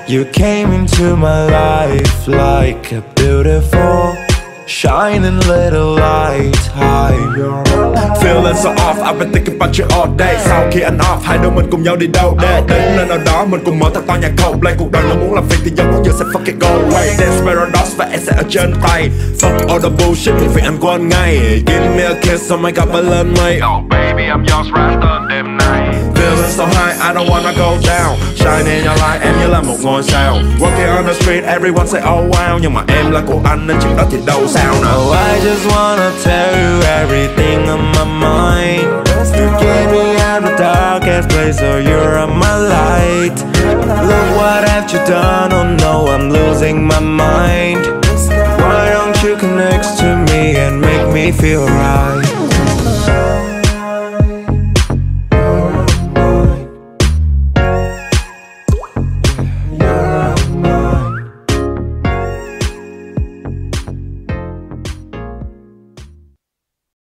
You came into my life like a beautiful shining little light high. Feeling so off, I've been thinking about you all day. Sau khi anh off, hai đứa mình cùng nhau đi đâu để đến nơi nào đó mình cùng mở thật to nhạc Coldplay. Cuộc đời nó muốn làm việc thì giờ muốn giờ sẽ fucking go away. Dance Paradox và em sẽ ở trên tay. Fuck all the bullshit, vì anh của anh ngay. Give me a kiss, oh my god, bay lên mây. Oh baby, I'm yours right on đêm nay. Feeling so high, I don't wanna go down. Shine in your light, em như là một ngôi sao. Walking on the street, everyone say oh wow. Nhưng mà em là của anh nên chuyện đó thì đâu sao nào. Oh, I just wanna tell you everything on my mind. You get me out the darkest place, so you're on my light. Look what have you done, oh no, I'm losing my mind. Why don't you connect to me and make me feel right?